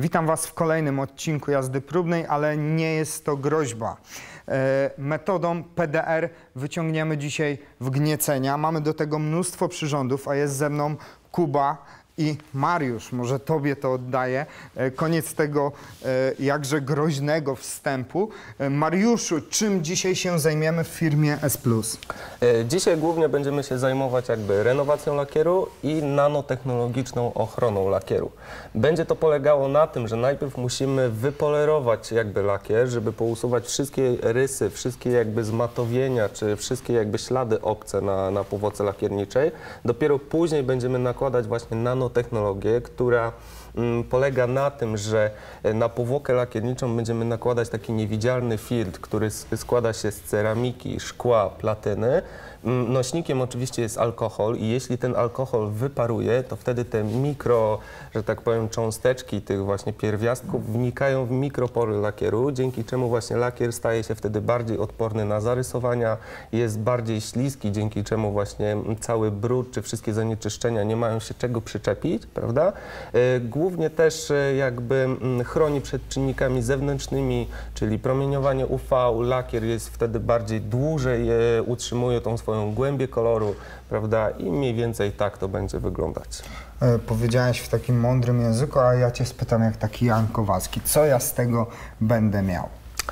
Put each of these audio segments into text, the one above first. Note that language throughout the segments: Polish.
Witam Was w kolejnym odcinku jazdy próbnej, ale nie jest to groźba. Metodą PDR wyciągniemy dzisiaj wgniecenia. Mamy do tego mnóstwo przyrządów, a jest ze mną Kuba i Mariusz. Może Tobie to oddaję. Koniec tego jakże groźnego wstępu. Mariuszu, czym dzisiaj się zajmiemy w firmie S+? Dzisiaj głównie będziemy się zajmować renowacją lakieru i nanotechnologiczną ochroną lakieru. Będzie to polegało na tym, że najpierw musimy wypolerować lakier, żeby pousuwać wszystkie rysy, wszystkie zmatowienia, czy wszystkie ślady obce na powłoce lakierniczej. Dopiero później będziemy nakładać właśnie nanotechnologię, która polega na tym, że na powłokę lakierniczą będziemy nakładać taki niewidzialny filtr, który składa się z ceramiki, szkła, platyny. Nośnikiem oczywiście jest alkohol i jeśli ten alkohol wyparuje, to wtedy te mikro, że tak powiem, cząsteczki tych właśnie pierwiastków wnikają w mikropory lakieru, dzięki czemu właśnie lakier staje się wtedy bardziej odporny na zarysowania, jest bardziej śliski, dzięki czemu właśnie cały brud czy wszystkie zanieczyszczenia nie mają się czego przyczepić, prawda? Głównie też chroni przed czynnikami zewnętrznymi, czyli promieniowanie UV, lakier jest wtedy dłużej utrzymuje tą swoją głębię koloru, prawda? I mniej więcej tak to będzie wyglądać. Powiedziałeś w takim mądrym języku, a ja Cię spytam jak taki Jan Kowalski. Co ja z tego będę miał?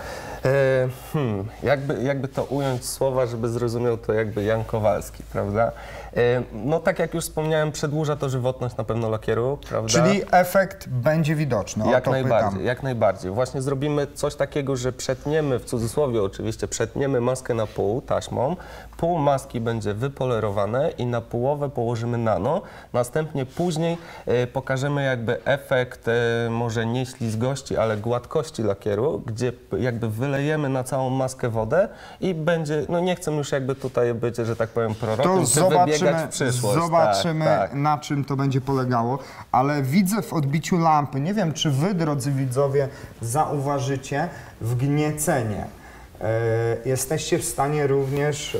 Jakby to ująć w słowa, żeby zrozumiał to Jan Kowalski, prawda? No tak jak już wspomniałem, przedłuża to żywotność na pewno lakieru, prawda? Czyli efekt będzie widoczny, jak najbardziej, jak najbardziej. Właśnie zrobimy coś takiego, że przetniemy, w cudzysłowie oczywiście, przetniemy maskę na pół taśmą, pół maski będzie wypolerowane i na połowę położymy nano. Następnie później pokażemy efekt może nie ślizgości, ale gładkości lakieru, gdzie wylejemy na całą maskę wodę i będzie, no nie chcę już tutaj być, że tak powiem, prorokiem, czy wybiegać w przyszłość. Zobaczymy, na czym to będzie polegało, ale widzę w odbiciu lampy, nie wiem, czy Wy, drodzy widzowie, zauważycie wgniecenie. Jesteście w stanie również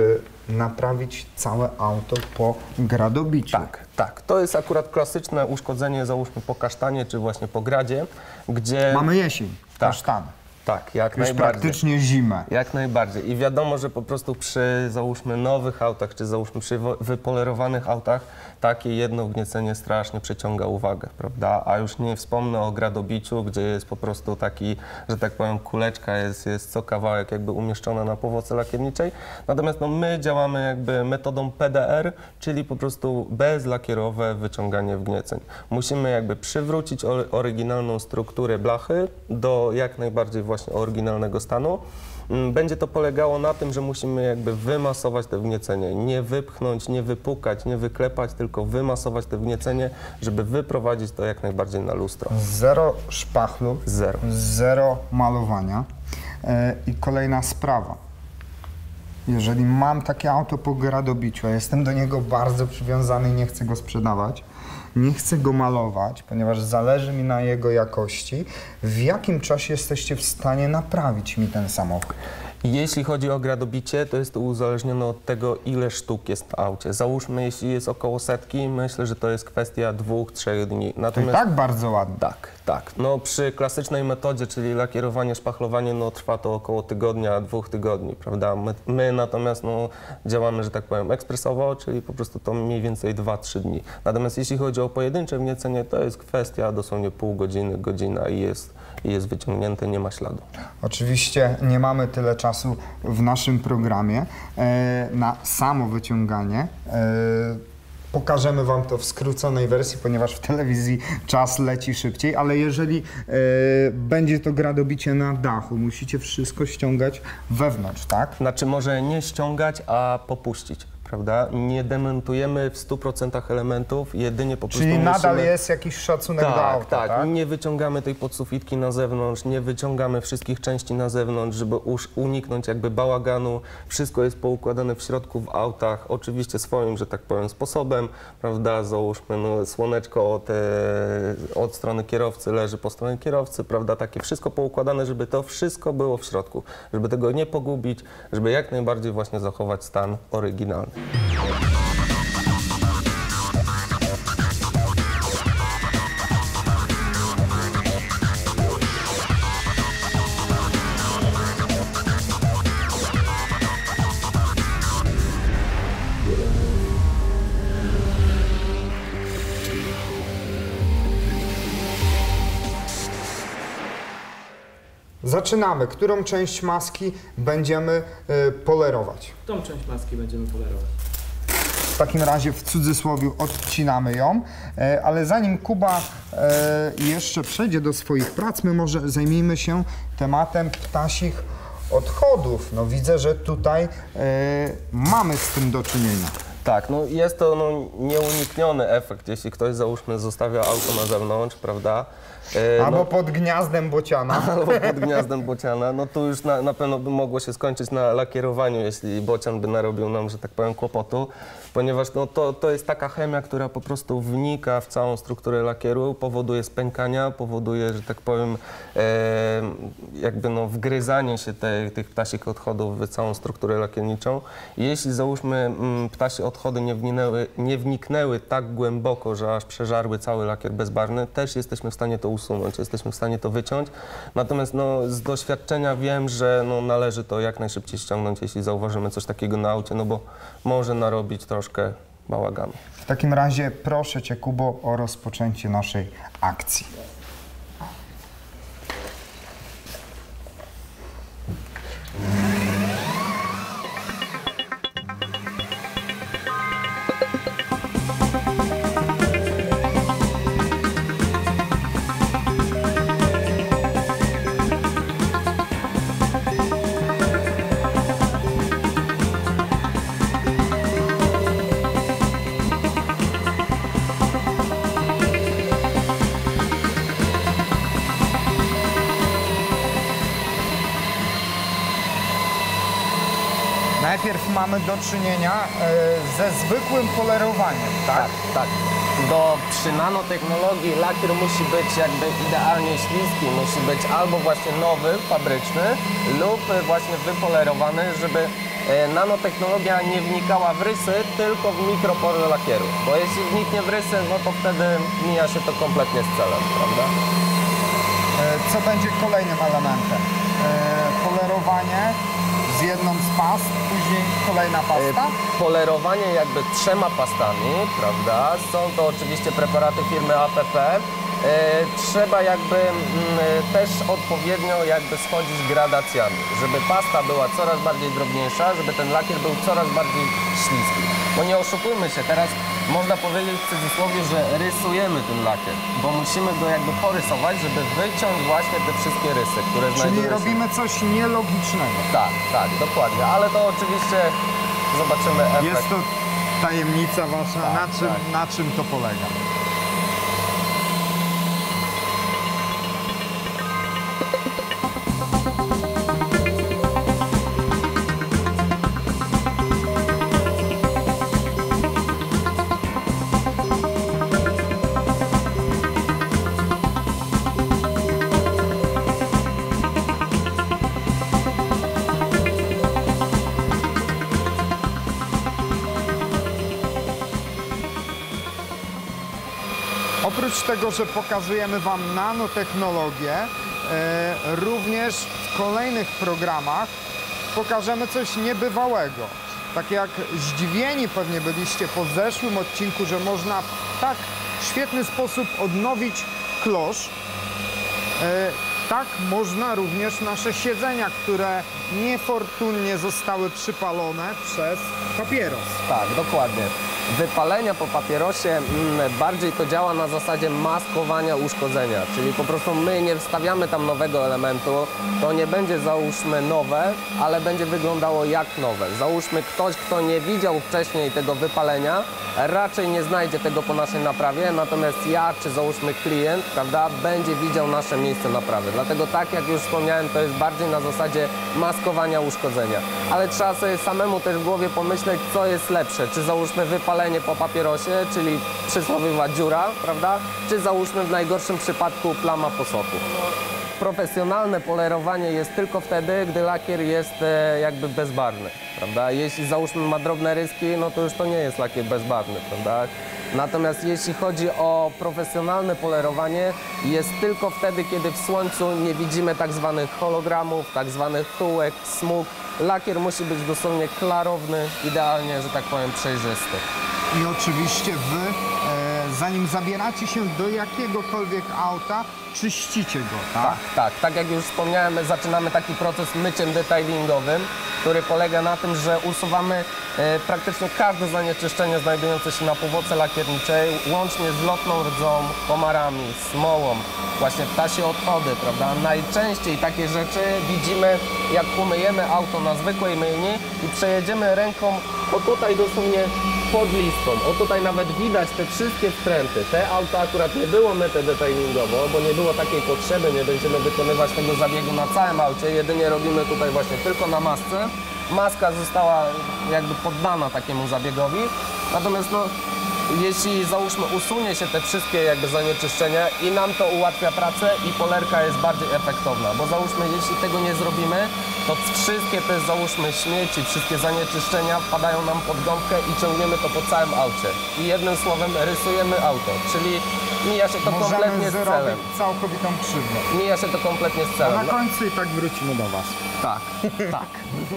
naprawić całe auto po gradobiciu. Tak. To jest akurat klasyczne uszkodzenie, załóżmy po kasztanie, czy właśnie po gradzie, gdzie... Mamy jesień, kasztany. Tak, jak już najbardziej. Praktycznie zimę. Jak najbardziej. I wiadomo, że po prostu przy, załóżmy, nowych autach, czy załóżmy przy wypolerowanych autach, takie jedno wgniecenie strasznie przyciąga uwagę, prawda? A już nie wspomnę o gradobiciu, gdzie jest po prostu taki, że tak powiem, kuleczka jest co kawałek umieszczona na powłoce lakierniczej. Natomiast my działamy metodą PDR, czyli po prostu bezlakierowe wyciąganie wgnieceń. Musimy przywrócić oryginalną strukturę blachy do jak najbardziej właśnie oryginalnego stanu. Będzie to polegało na tym, że musimy wymasować te wgniecenie, nie wypchnąć, nie wypukać, nie wyklepać, tylko wymasować te wgniecenie, żeby wyprowadzić to jak najbardziej na lustro. Zero szpachlu, zero malowania. I kolejna sprawa. Jeżeli mam takie auto po gradobiciu, a jestem do niego bardzo przywiązany i nie chcę go sprzedawać, nie chcę go malować, ponieważ zależy mi na jego jakości, w jakim czasie jesteście w stanie naprawić mi ten samochód? Jeśli chodzi o gradobicie, to jest to uzależnione od tego, ile sztuk jest w aucie. Załóżmy, jeśli jest około setki, myślę, że to jest kwestia 2-3 dni. Natomiast... To i tak bardzo ładnie. Tak. No przy klasycznej metodzie, czyli lakierowanie, szpachlowanie, trwa to około tygodnia, 2 tygodni, prawda? My natomiast działamy, że tak powiem, ekspresowo, czyli po prostu to mniej więcej 2-3 dni. Natomiast jeśli chodzi o pojedyncze wgniecenie, to jest kwestia dosłownie pół godziny, godzina i jest wyciągnięte, nie ma śladu. Oczywiście nie mamy tyle czasu w naszym programie na samo wyciąganie. Pokażemy Wam to w skróconej wersji, ponieważ w telewizji czas leci szybciej, ale jeżeli będzie to gradobicie na dachu, musicie wszystko ściągać wewnątrz, tak? Znaczy może nie ściągać, a popuścić. Prawda? Nie demontujemy w 100% elementów, jedynie po prostu Czyli nadal jest jakiś szacunek do auta, tak? Nie wyciągamy tej podsufitki na zewnątrz, nie wyciągamy wszystkich części na zewnątrz, żeby uniknąć bałaganu. Wszystko jest poukładane w środku w autach, oczywiście swoim, że tak powiem, sposobem, prawda? Załóżmy, słoneczko od strony kierowcy leży po stronie kierowcy, prawda? Takie wszystko poukładane, żeby to wszystko było w środku, żeby tego nie pogubić, żeby jak najbardziej właśnie zachować stan oryginalny. Zaczynamy. Którą część maski będziemy polerować? Tą część maski będziemy polerować. W takim razie w cudzysłowie odcinamy ją, ale zanim Kuba jeszcze przejdzie do swoich prac, my może zajmijmy się tematem ptasich odchodów. No widzę, że tutaj mamy z tym do czynienia. Tak, no jest to nieunikniony efekt, jeśli ktoś, załóżmy, zostawia auto na zewnątrz, prawda? Albo pod gniazdem bociana. Albo pod gniazdem bociana, no tu już na pewno by mogło się skończyć na lakierowaniu, jeśli bocian by narobił nam, że tak powiem, kłopotu, ponieważ no, to jest taka chemia, która po prostu wnika w całą strukturę lakieru, powoduje spękania, powoduje, że tak powiem, jakby no wgryzanie się tych ptasich odchodów w całą strukturę lakierniczą. Jeśli, załóżmy, ptasie odchody nie wniknęły tak głęboko, że aż przeżarły cały lakier bezbarwny, też jesteśmy w stanie to usunąć, jesteśmy w stanie to wyciąć. Natomiast no, z doświadczenia wiem, że no, należy to jak najszybciej ściągnąć, jeśli zauważymy coś takiego na aucie, no bo może narobić troszkę bałaganu. W takim razie proszę Cię, Kubo, o rozpoczęcie naszej akcji. Najpierw mamy do czynienia ze zwykłym polerowaniem, tak? Tak. Przy nanotechnologii lakier musi być jakby idealnie śliski, musi być albo właśnie nowy, fabryczny, lub właśnie wypolerowany, żeby nanotechnologia nie wnikała w rysy, tylko w mikropory lakieru. Bo jeśli wniknie w rysy, no to wtedy mija się to kompletnie z celem, prawda? Co będzie kolejnym elementem? Polerowanie z jedną z past, później kolejna pasta? Polerowanie jakby 3 pastami, prawda? Są to oczywiście preparaty firmy APP. Trzeba jakby też odpowiednio jakby schodzić gradacjami, żeby pasta była coraz bardziej drobniejsza, żeby ten lakier był coraz bardziej śliski. Bo nie oszukujmy się, teraz można powiedzieć w cudzysłowie, że rysujemy ten lakier, bo musimy go jakby porysować, żeby wyciąć właśnie te wszystkie rysy, które znajdują się. Czyli robimy coś nielogicznego. Tak, dokładnie, ale to oczywiście zobaczymy efekt. Jest to tajemnica wasza, na czym to polega? Oprócz tego, że pokazujemy Wam nanotechnologię, również w kolejnych programach pokażemy coś niebywałego. Tak jak zdziwieni pewnie byliście po zeszłym odcinku, że można w tak świetny sposób odnowić klosz, tak można również nasze siedzenia, które niefortunnie zostały przypalone przez papieros. Tak, dokładnie. Wypalenia po papierosie bardziej to działa na zasadzie maskowania uszkodzenia, czyli po prostu my nie wstawiamy tam nowego elementu, to nie będzie, załóżmy, nowe, ale będzie wyglądało jak nowe. Załóżmy, ktoś, kto nie widział wcześniej tego wypalenia, raczej nie znajdzie tego po naszej naprawie, natomiast ja, czy załóżmy klient, prawda, będzie widział nasze miejsce naprawy. Dlatego tak jak już wspomniałem, to jest bardziej na zasadzie maskowania uszkodzenia. Ale trzeba sobie samemu też w głowie pomyśleć, co jest lepsze, czy załóżmy wypalenie po papierosie, czyli przysłowiowa dziura, prawda, czy załóżmy w najgorszym przypadku plama po soku. Profesjonalne polerowanie jest tylko wtedy, gdy lakier jest jakby bezbarwny, prawda? Jeśli załóżmy ma drobne ryski, no to już to nie jest lakier bezbarwny, prawda? Natomiast jeśli chodzi o profesjonalne polerowanie, jest tylko wtedy, kiedy w słońcu nie widzimy tak zwanych hologramów, tak zwanych czułek, smug. Lakier musi być dosłownie klarowny, idealnie, że tak powiem, przejrzysty. I oczywiście Wy zanim zabieracie się do jakiegokolwiek auta, czyścicie go, tak? Tak jak już wspomniałem, my zaczynamy taki proces myciem detailingowym, który polega na tym, że usuwamy praktycznie każde zanieczyszczenie znajdujące się na powłoce lakierniczej, łącznie z lotną rdzą, komarami, smołą, właśnie ptasie odchody, prawda? Najczęściej takie rzeczy widzimy, jak umyjemy auto na zwykłej myjni i przejedziemy ręką o tutaj dosłownie pod listą. O tutaj nawet widać te wszystkie wtręty. Te auta akurat nie było myte detailingowo, bo nie było takiej potrzeby, nie będziemy wykonywać tego zabiegu na całym aucie, jedynie robimy tutaj właśnie tylko na masce. Maska została jakby poddana takiemu zabiegowi, natomiast no, jeśli załóżmy usunie się te wszystkie jakby zanieczyszczenia i nam to ułatwia pracę i polerka jest bardziej efektowna, bo załóżmy jeśli tego nie zrobimy, to wszystkie te załóżmy śmieci, wszystkie zanieczyszczenia wpadają nam pod gąbkę i ciągniemy to po całym aucie. I jednym słowem rysujemy auto, czyli mija się to kompletnie z celem. Możemy zrobić całkowitą krzywdę. Mija się to kompletnie z A celem. na końcu i tak wrócimy do Was. Tak, tak.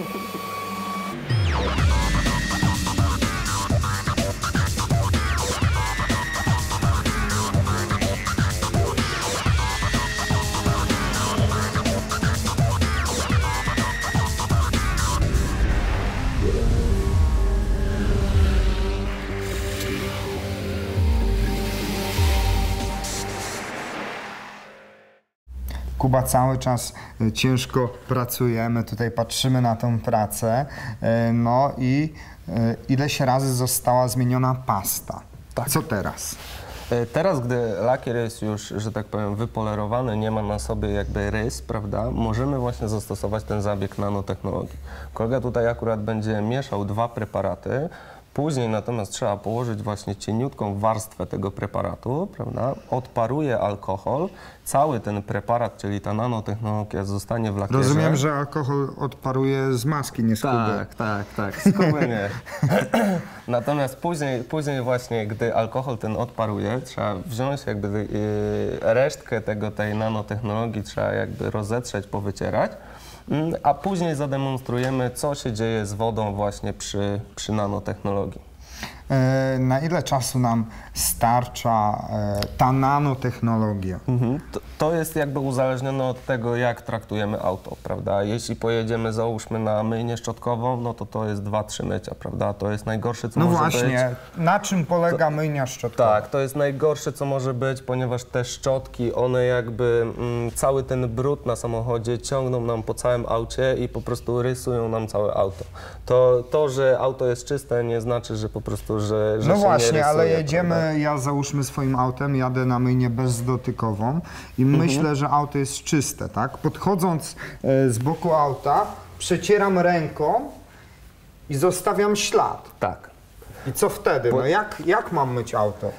Kuba, cały czas ciężko pracujemy, tutaj patrzymy na tą pracę, no i ileś razy została zmieniona pasta. Tak. Co teraz? Teraz, gdy lakier jest już, że tak powiem, wypolerowany, nie ma na sobie jakby rys, prawda, możemy właśnie zastosować ten zabieg nanotechnologii. Kolega tutaj akurat będzie mieszał dwa preparaty. Później natomiast trzeba położyć właśnie cieniutką warstwę tego preparatu, prawda? Odparuje alkohol, cały ten preparat, czyli ta nanotechnologia zostanie w lakierze. Rozumiem, że alkohol odparuje z maski, nie z kuby. Tak, z kuby nie. Natomiast później właśnie, gdy alkohol ten odparuje, trzeba wziąć jakby resztkę tej nanotechnologii, trzeba jakby rozetrzeć, powycierać. A później zademonstrujemy, co się dzieje z wodą właśnie przy nanotechnologii. Na ile czasu nam starcza ta nanotechnologia? To jest jakby uzależnione od tego, jak traktujemy auto, prawda? Jeśli pojedziemy, załóżmy, na myjnię szczotkową, no to jest 2-3 mycia, prawda? To jest najgorsze, co No może właśnie, być. na czym polega myjnia szczotkowa? Tak, to jest najgorsze, co może być, ponieważ te szczotki, one jakby cały ten brud na samochodzie ciągną nam po całym aucie i po prostu rysują nam całe auto. To, że auto jest czyste, nie znaczy, że po prostu, że No się właśnie, nie rysuje, ale jedziemy, prawda? ja załóżmy swoim autem, jadę na myjnię bezdotykową i myślę, że auto jest czyste, tak? Podchodząc z boku auta, przecieram ręką i zostawiam ślad. Tak. I co wtedy? No jak mam myć auto?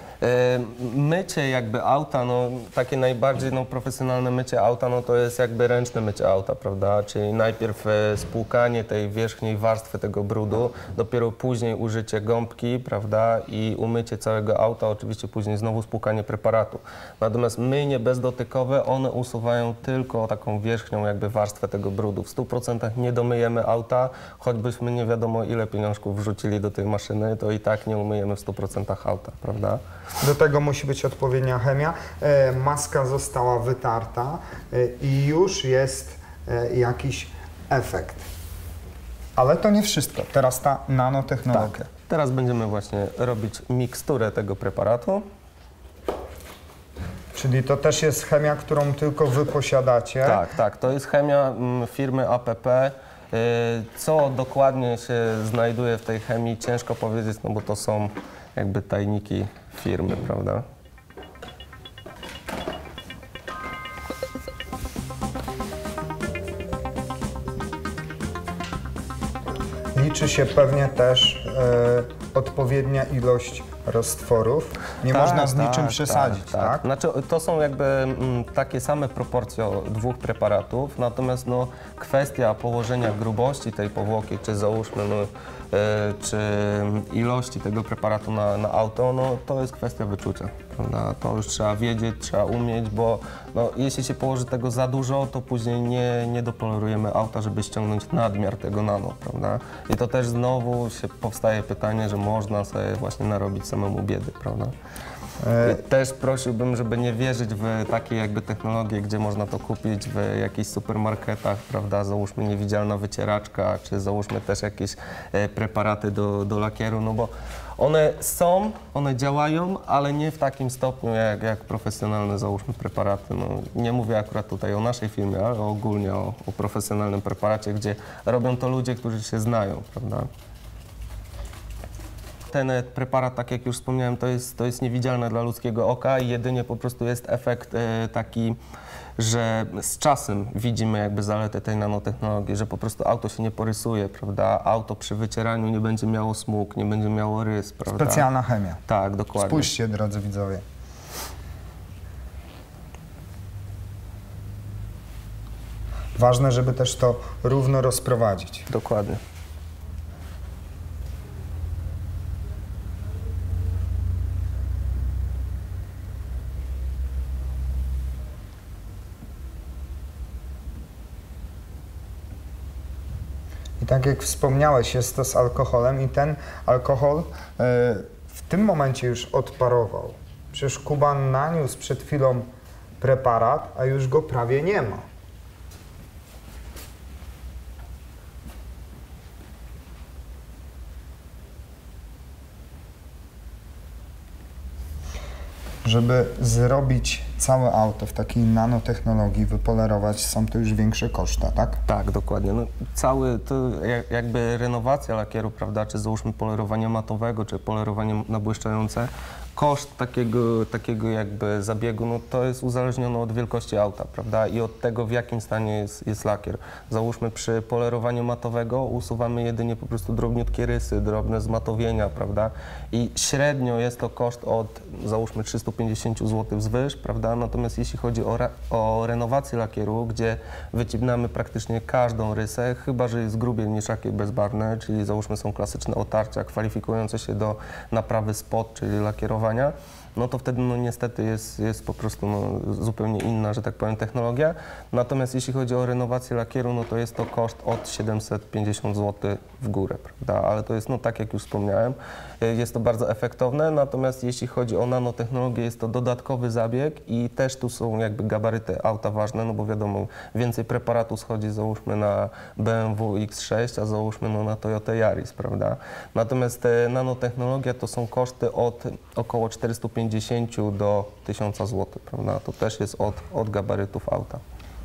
Mycie jakby auta, no takie najbardziej profesjonalne mycie auta, no to jest jakby ręczne mycie auta, prawda? Czyli najpierw spłukanie tej wierzchniej warstwy tego brudu, dopiero później użycie gąbki, prawda? I umycie całego auta, oczywiście później znowu spłukanie preparatu. Natomiast myjnie bezdotykowe, one usuwają tylko taką wierzchnią jakby warstwę tego brudu. W 100% nie domyjemy auta, choćbyśmy nie wiadomo ile pieniążków wrzucili do tej maszyny, to i tak nie umyjemy w 100% auta, prawda? Do tego musi być odpowiednia chemia. Maska została wytarta i już jest jakiś efekt. Ale to nie wszystko. Teraz ta nanotechnologia. Tak. Teraz będziemy właśnie robić miksturę tego preparatu. Czyli to też jest chemia, którą tylko Wy posiadacie. Tak. To jest chemia firmy APP. Co dokładnie się znajduje w tej chemii, ciężko powiedzieć, no bo to są jakby tajniki firmy, prawda? Liczy się pewnie też odpowiednia ilość roztworów. Nie można z niczym przesadzić, tak? Znaczy, to są jakby takie same proporcje dwóch preparatów, natomiast no, kwestia położenia grubości tej powłoki, czy załóżmy, czy ilości tego preparatu na auto, no, to jest kwestia wyczucia, prawda? To już trzeba wiedzieć, trzeba umieć, bo no, jeśli się położy tego za dużo, to później nie dopolerujemy auta, żeby ściągnąć nadmiar tego nano, prawda? I to też znowu powstaje pytanie, że można sobie właśnie narobić samemu biedy, prawda? Też prosiłbym, żeby nie wierzyć w takie jakby technologie, gdzie można to kupić w jakichś supermarketach, prawda, załóżmy niewidzialna wycieraczka, czy załóżmy też jakieś preparaty do lakieru, no bo one są, one działają, ale nie w takim stopniu jak profesjonalne, załóżmy, preparaty. No, nie mówię akurat tutaj o naszej firmie, ale ogólnie o profesjonalnym preparacie, gdzie robią to ludzie, którzy się znają, prawda. Ten preparat, tak jak już wspomniałem, to jest niewidzialne dla ludzkiego oka i jedynie po prostu jest efekt taki, że z czasem widzimy jakby zaletę tej nanotechnologii, że po prostu auto się nie porysuje, prawda? Auto przy wycieraniu nie będzie miało smug, nie będzie miało rys, prawda? Specjalna chemia. Tak, dokładnie. Spójrzcie, drodzy widzowie. Ważne, żeby też to równo rozprowadzić. Dokładnie. I tak jak wspomniałeś, jest to z alkoholem i ten alkohol w tym momencie już odparował. Przecież Kuba naniósł przed chwilą preparat, a już go prawie nie ma. Żeby zrobić całe auto w takiej nanotechnologii, wypolerować, są to już większe koszta, tak? Tak, dokładnie. No, cały to jakby renowacja lakieru, prawda, czy załóżmy polerowanie matowego, czy polerowanie nabłyszczające, koszt takiego jakby zabiegu, no to jest uzależnione od wielkości auta, prawda, i od tego, w jakim stanie jest lakier. Załóżmy przy polerowaniu matowego usuwamy jedynie po prostu drobniutkie rysy, drobne zmatowienia, prawda, i średnio jest to koszt od, załóżmy, 350 zł wzwyż, prawda, natomiast jeśli chodzi o renowację lakieru, gdzie wycinamy praktycznie każdą rysę, chyba że jest grubiej niż lakier bezbarwny, czyli załóżmy są klasyczne otarcia kwalifikujące się do naprawy spot, czyli lakierowania, no to wtedy no niestety jest po prostu zupełnie inna, że tak powiem, technologia. Natomiast jeśli chodzi o renowację lakieru, no to jest to koszt od 750 zł w górę, prawda? Ale to jest, no tak jak już wspomniałem, jest to bardzo efektowne, natomiast jeśli chodzi o nanotechnologię, jest to dodatkowy zabieg i też tu są jakby gabaryty auta ważne, no bo wiadomo, więcej preparatu schodzi, załóżmy, na BMW X6, a załóżmy no na Toyota Yaris, prawda? Natomiast nanotechnologia to są koszty od około 450 do 1000 zł, prawda? To też jest od gabarytów auta.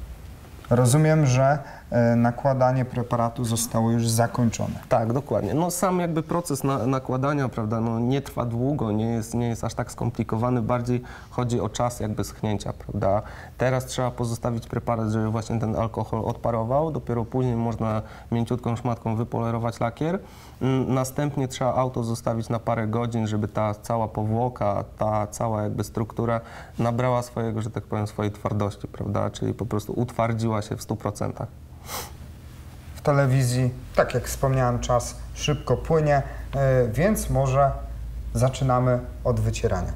Rozumiem, że nakładanie preparatu zostało już zakończone. Tak, dokładnie. No sam jakby proces nakładania, prawda, no nie trwa długo, nie jest aż tak skomplikowany, bardziej chodzi o czas jakby schnięcia, prawda. Teraz trzeba pozostawić preparat, żeby właśnie ten alkohol odparował, dopiero później można mięciutką szmatką wypolerować lakier. Następnie trzeba auto zostawić na parę godzin, żeby ta cała powłoka, ta cała jakby struktura nabrała swojego, że tak powiem, swojej twardości, prawda, czyli po prostu utwardziła się w 100%. W telewizji, tak jak wspomniałem, czas szybko płynie, więc może zaczynamy od wycierania.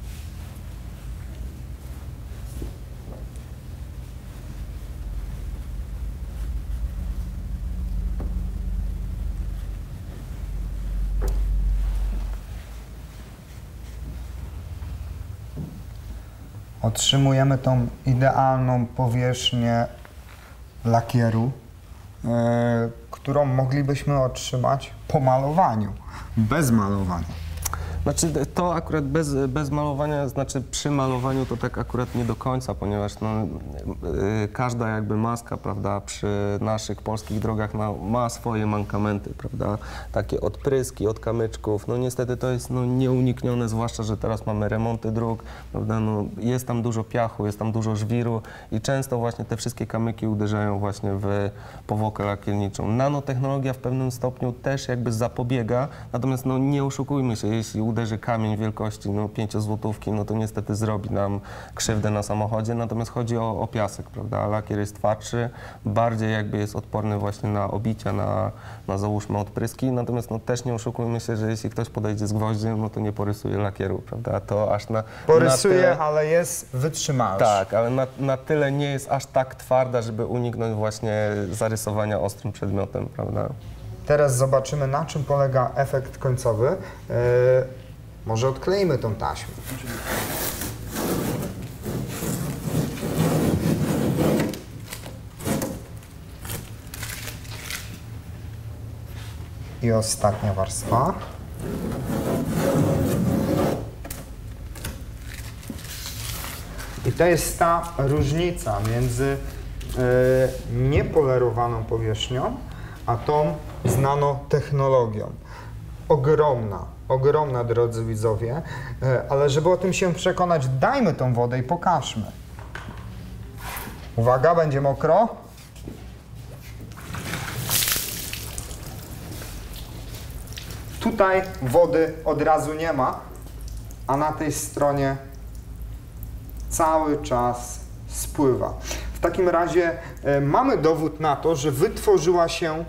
Otrzymujemy tą idealną powierzchnię lakieru, którą moglibyśmy otrzymać po malowaniu, bez malowania. Znaczy to akurat bez malowania, znaczy przy malowaniu to tak akurat nie do końca, ponieważ no, każda jakby maska, prawda, przy naszych polskich drogach ma swoje mankamenty, prawda, takie odpryski od kamyczków, no niestety to jest no, nieuniknione, zwłaszcza, że teraz mamy remonty dróg, prawda, no, jest tam dużo piachu, jest tam dużo żwiru i często właśnie te wszystkie kamyki uderzają właśnie w powłokę lakierniczą. Nanotechnologia w pewnym stopniu też jakby zapobiega, natomiast no, nie oszukujmy się, jeśli uderzy kamień wielkości 5 złotówki, no to niestety zrobi nam krzywdę na samochodzie, natomiast chodzi o piasek, prawda, lakier jest twardszy, bardziej jakby jest odporny właśnie na obicia, na załóżmy odpryski, natomiast no też nie oszukujmy się, że jeśli ktoś podejdzie z gwoździem, no to nie porysuje lakieru, prawda, to aż porysuje, tyle, ale jest wytrzymałość. tak, ale na tyle nie jest aż tak twarda, żeby uniknąć właśnie zarysowania ostrym przedmiotem, prawda. Teraz zobaczymy, na czym polega efekt końcowy. Może odkleimy tą taśmę. I ostatnia warstwa. I to jest ta różnica między niepolerowaną powierzchnią, a tą z nanotechnologią. Ogromna, drodzy widzowie, ale żeby o tym się przekonać, dajmy tą wodę i pokażmy. Uwaga, będzie mokro. Tutaj wody od razu nie ma, a na tej stronie cały czas spływa. W takim razie mamy dowód na to, że wytworzyła się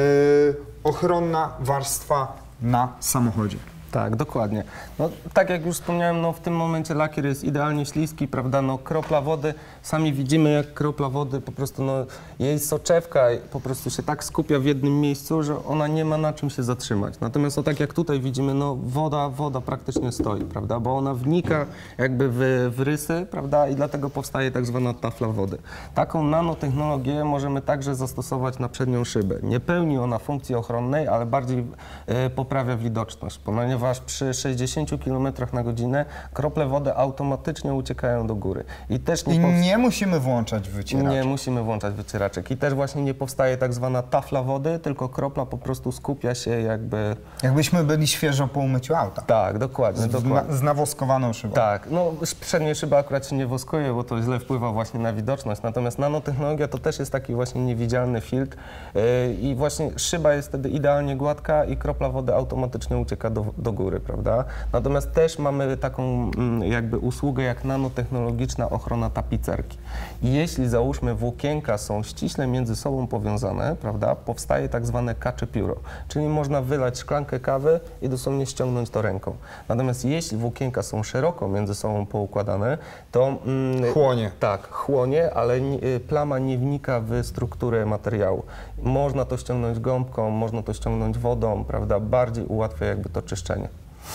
ochronna warstwa na samochodzie. Tak, dokładnie. No, tak jak już wspomniałem, no, w tym momencie lakier jest idealnie śliski, prawda? No, kropla wody, sami widzimy, jak kropla wody po prostu, no, jej soczewka po prostu się tak skupia w jednym miejscu, że ona nie ma na czym się zatrzymać. Natomiast no, tak jak tutaj widzimy, no, woda praktycznie stoi, prawda? Bo ona wnika jakby w rysy, prawda? I dlatego powstaje tak zwana tafla wody. Taką nanotechnologię możemy także zastosować na przednią szybę. Nie pełni ona funkcji ochronnej, ale bardziej poprawia widoczność, ponieważ przy 60 km na godzinę krople wody automatycznie uciekają do góry. I też nie musimy włączać wycieraczek. Nie musimy włączać wycieraczek. I też właśnie nie powstaje tak zwana tafla wody, tylko kropla po prostu skupia się jakby... Jakbyśmy byli świeżo po umyciu auta. Tak, dokładnie. Z nawoskowaną szybą. Tak, no przednie szyby akurat się nie woskuje, bo to źle wpływa właśnie na widoczność. Natomiast nanotechnologia to też jest taki właśnie niewidzialny filtr i właśnie szyba jest wtedy idealnie gładka i kropla wody automatycznie ucieka do góry, prawda? Natomiast też mamy taką jakby usługę jak nanotechnologiczna ochrona tapicerki. I jeśli załóżmy włókienka są ściśle między sobą powiązane, prawda, powstaje tak zwane kacze pióro, czyli można wylać szklankę kawy i dosłownie ściągnąć to ręką. Natomiast jeśli włókienka są szeroko między sobą poukładane, to... chłonie. Tak, chłonie, ale plama nie wnika w strukturę materiału. Można to ściągnąć gąbką, można to ściągnąć wodą, prawda, bardziej ułatwia jakby to czyszczenie.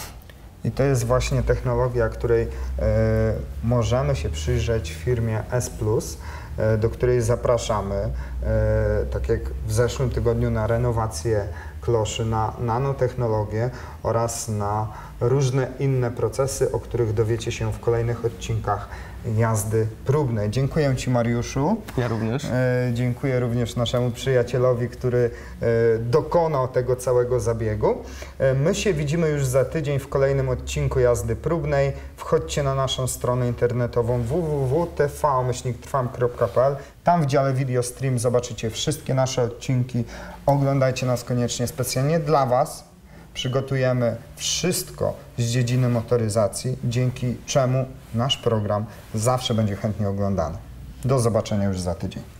I to jest właśnie technologia, której możemy się przyjrzeć w firmie S+, do której zapraszamy, tak jak w zeszłym tygodniu, na renowację kloszy, na nanotechnologię oraz na różne inne procesy, o których dowiecie się w kolejnych odcinkach jazdy próbnej. Dziękuję Ci, Mariuszu. Ja również. Dziękuję również naszemu przyjacielowi, który dokonał tego całego zabiegu. My się widzimy już za tydzień w kolejnym odcinku jazdy próbnej. Wchodźcie na naszą stronę internetową www.tv-trwam.pl. Tam w dziale Video Stream zobaczycie wszystkie nasze odcinki. Oglądajcie nas koniecznie. Specjalnie dla Was przygotujemy wszystko z dziedziny motoryzacji, dzięki czemu nasz program zawsze będzie chętnie oglądany. Do zobaczenia już za tydzień.